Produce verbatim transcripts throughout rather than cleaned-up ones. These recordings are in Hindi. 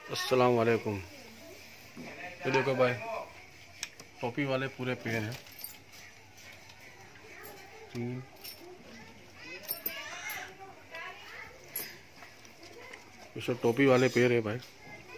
अस्सलाम वालेकुम। ये देखो भाई, टोपी वाले पूरे पेड़ हैं। तीन ये सब टोपी वाले पेड़ है भाई।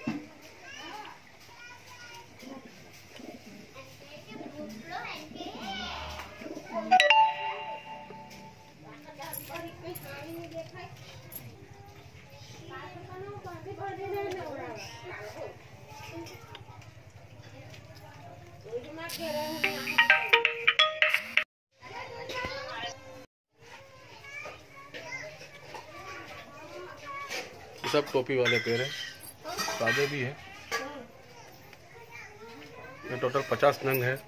ये सब टोपी वाले पेड़ है, ताजे भी है। ये टोटल पचास नंग है।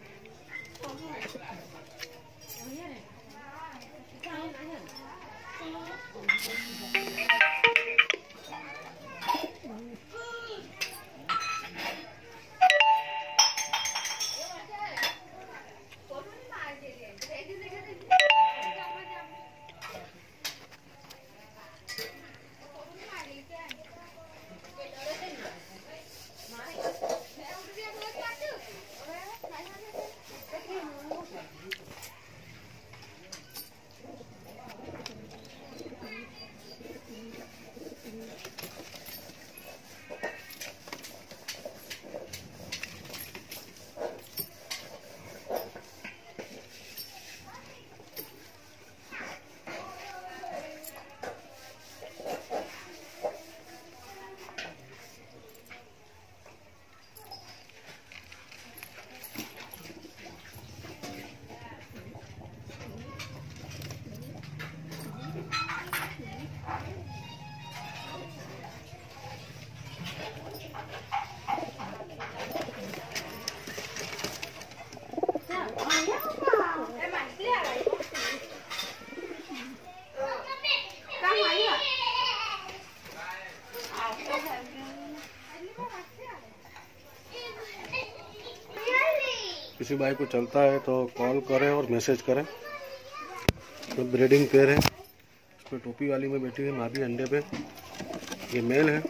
किसी भाई को चलता है तो कॉल करें और मैसेज करें। तो ब्रीडिंग पेयर है, इसमें टोपी वाली में बैठी है मादी अंडे पे। ये मेल है।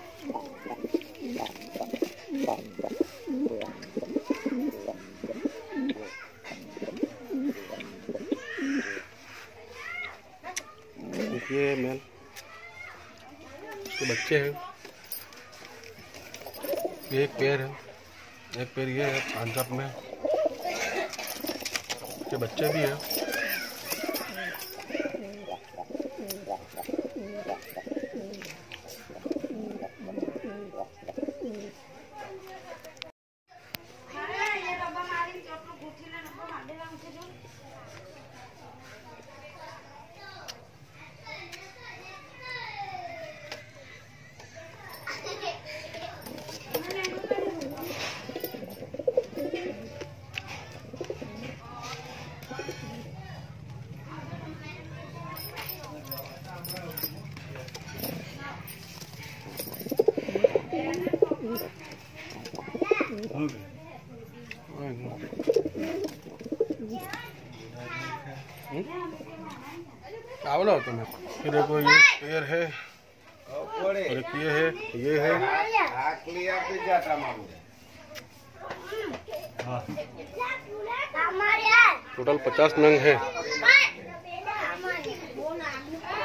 ये मेल, इसके बच्चे हैं। ये एक पेयर है, एक पेयर ये है पंजाब में, के बच्चे भी हैं। क्या बोला तुम्हें? ये देखो, ये पेड़ है और एक ये है, ये है। टोटल पचास नंग है।